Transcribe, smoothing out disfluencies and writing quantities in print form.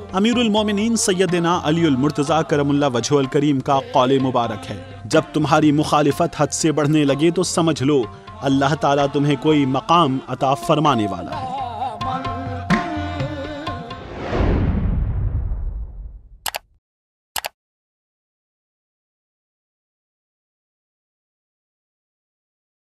अमीरुल मोमिनीन सैयदना अलीउल मुर्तज़ा करमुल्लाह वजहुल करीम का कौल मुबारक है, जब तुम्हारी मुखालिफत हद से बढ़ने लगे तो समझ लो अल्लाह ताला तुम्हें कोई मकाम अता फरमाने वाला है।